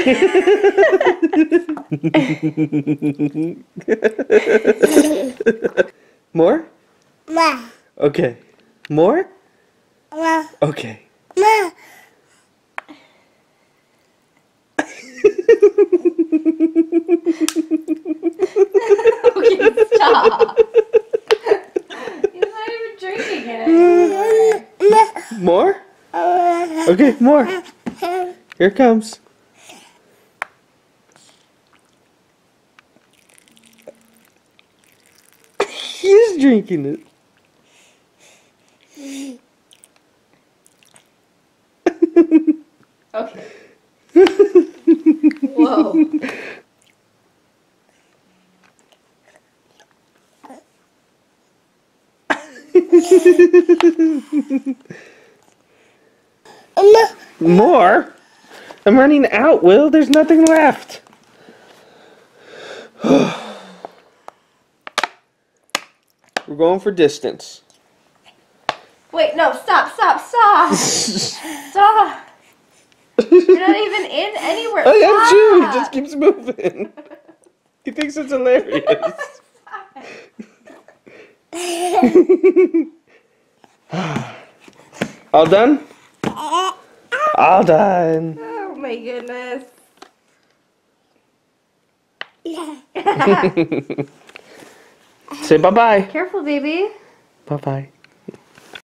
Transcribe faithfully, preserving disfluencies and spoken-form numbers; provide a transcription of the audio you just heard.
More? Ma. Okay. More? Ma. Okay. Ma. Okay, stop. He's not even drinking it anymore. More? Okay, more. Here it comes. He's drinking it. Okay. Whoa. More? I'm running out, Will. There's nothing left. We're going for distance. Wait, no, stop, stop, stop. Stop. You're not even in anywhere. I am too. He Stop. just keeps moving. He thinks it's hilarious. All done? All done. Oh my goodness. Say bye-bye. Careful, baby. Bye-bye.